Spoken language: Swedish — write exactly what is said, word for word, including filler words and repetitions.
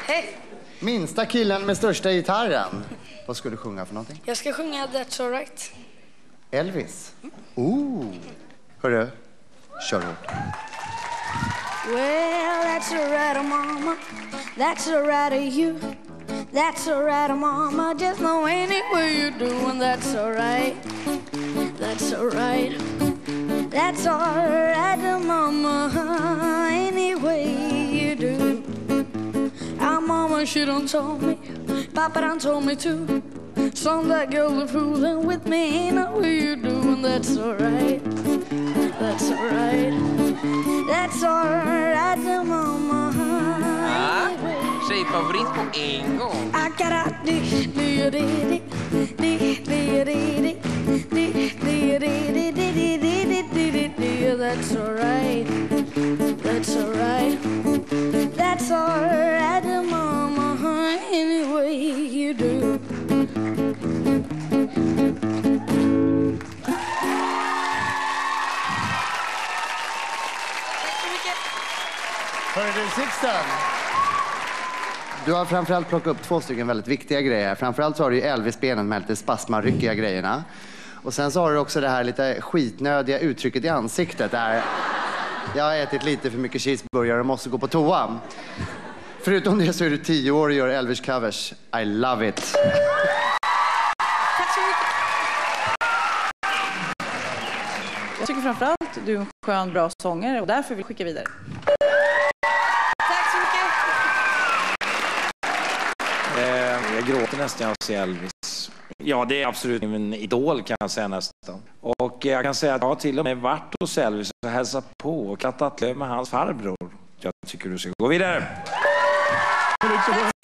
Hej! Minsta killen med största gitarren. Vad ska du sjunga för någonting? Jag ska sjunga That's Alright. Elvis? Ooh. Hörru, kör hårt. Well, that's alright, mama. That's alright of you. That's alright, mama. Just know any way you do, and that's alright. That's alright. That's alright, mama. Any way you do. Our mama, she done told me. Papa done told me too. Son, that girl is fooling with me. Ain't no way you do, and that's alright. That's alright. That's alright, mama. Ah, tjejfavorit på en gång. I got a dee dee dee dee dee dee dee dee dee dee. That's alright. That's alright. That's alright, mama. Any way you do. Hörru du, Sixten. Du har framförallt plockat upp två stycken väldigt viktiga grejer. Framförallt så har du ju Elvis-benen med lite spasmaryckiga grejerna. Och sen så har du också det här lite skitnödiga uttrycket i ansiktet där jag har ätit lite för mycket cheeseburgare och måste gå på toa. Förutom det så är du tio år och gör Elvis-covers. I love it. Tack så mycket. Jag tycker framförallt att du är en skön, bra sångare och därför vill jag skicka vidare. Tack så mycket. Eh, jag gråter nästan jag ser Elvis. Ja, det är absolut min idol kan jag säga nästan. Och jag kan säga att jag har till och med varit hos Elvis och hälsat på och klattat löv med hans farbror. Jag tycker du ska gå vidare.